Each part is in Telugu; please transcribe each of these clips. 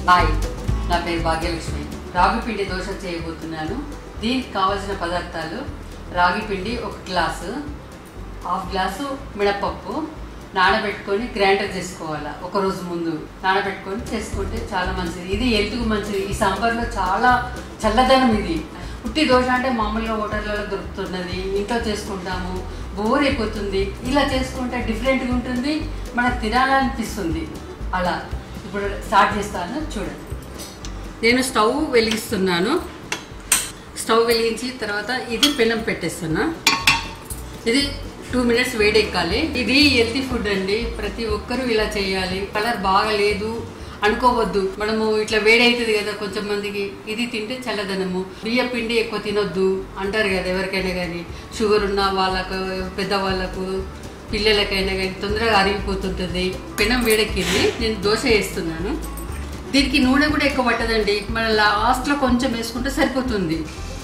హాయ్, నా పేరు భాగ్యలక్ష్మి. రాగి పిండి దోశ చేయబోతున్నాను. దీనికి కావాల్సిన పదార్థాలు: రాగి పిండి 1 గ్లాసు, హాఫ్ గ్లాసు మినపప్పు నానబెట్టుకొని గ్రైండర్ చేసుకోవాలి. ఒక రోజు ముందు నానబెట్టుకొని చేసుకుంటే చాలా మంచిది. ఇది హెల్త్కు మంచిది. ఈ సమ్మర్లో చాలా చల్లదనం. ఇది ఉట్టి దోశ అంటే మామూలుగా హోటళ్ళలో దొరుకుతున్నది, ఇంట్లో చేసుకుంటాము, బోర్ అయిపోతుంది. ఇలా చేసుకుంటే డిఫరెంట్గా ఉంటుంది, మనకు తినాలనిపిస్తుంది. అలా ఇప్పుడు స్టార్ట్ చేస్తాను, చూడండి. నేను స్టవ్ వెలిగిస్తున్నాను. స్టవ్ వెలిగించి తర్వాత ఇది పెనం పెట్టేస్తున్నా. ఇది 2 మినిట్స్ వేడెక్కాలి. ఇది హెల్తీ ఫుడ్ అండి, ప్రతి ఒక్కరూ ఇలా చేయాలి. కలర్ బాగలేదు అనుకోవద్దు. మనము ఇట్లా వేడి అవుతుంది కదా కొంచెం మందికి, ఇది తింటే చల్లదనము. బియ్య పిండి ఎక్కువ తినొద్దు అంటారు కదా ఎవరికైనా కానీ, షుగర్ ఉన్న వాళ్ళకు, పెద్దవాళ్ళకు, పిల్లలకైనా కానీ తొందరగా అరిగిపోతుంటుంది. పెనం వేడెక్కింది, నేను దోశ వేస్తున్నాను. దీనికి నూనె కూడా ఎక్కువ పట్టదండి, మన లాస్ట్లో కొంచెం వేసుకుంటే సరిపోతుంది.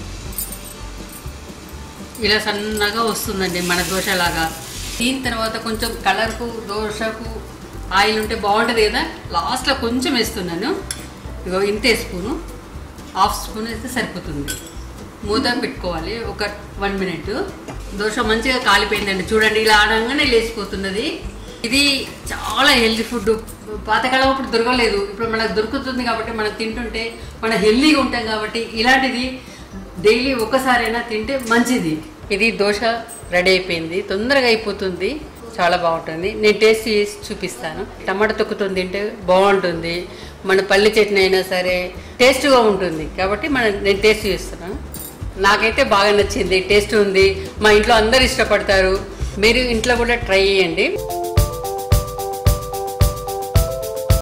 ఇలా సన్నగా వస్తుందండి మన దోశలాగా. దీని తర్వాత కొంచెం కలర్కు, దోశకు ఆయిల్ ఉంటే బాగుంటుంది కదా, లాస్ట్లో కొంచెం వేస్తున్నాను. ఇగో ఇంతే స్పూను, హాఫ్ స్పూన్ వేస్తే సరిపోతుంది. మూత పెట్టుకోవాలి ఒక 1 మినిట్. దోశ మంచిగా కాలిపోయిందండి, చూడండి. ఇలా ఆడంగానే లేచిపోతున్నది. ఇది చాలా హెల్తీ ఫుడ్. పాతకాలం అప్పుడు దొరకలేదు, ఇప్పుడు మనకు దొరుకుతుంది కాబట్టి మనం తింటుంటే మనం హెల్తీగా ఉంటాం. కాబట్టి ఇలాంటిది డైలీ ఒక్కసారైనా తింటే మంచిది. ఇది దోశ రెడీ అయిపోయింది, తొందరగా అయిపోతుంది, చాలా బాగుంటుంది. నేను టేస్ట్ చేసి చూపిస్తాను. టమాటా తొక్కుతో తింటే బాగుంటుంది, మన పల్లి చట్నీ అయినా సరే టేస్ట్గా ఉంటుంది. కాబట్టి నేను టేస్ట్ చేస్తున్నాను. నాకైతే బాగా నచ్చింది, టేస్ట్ ఉంది. మా ఇంట్లో అందరు ఇష్టపడతారు. మీరు ఇంట్లో కూడా ట్రై చేయండి.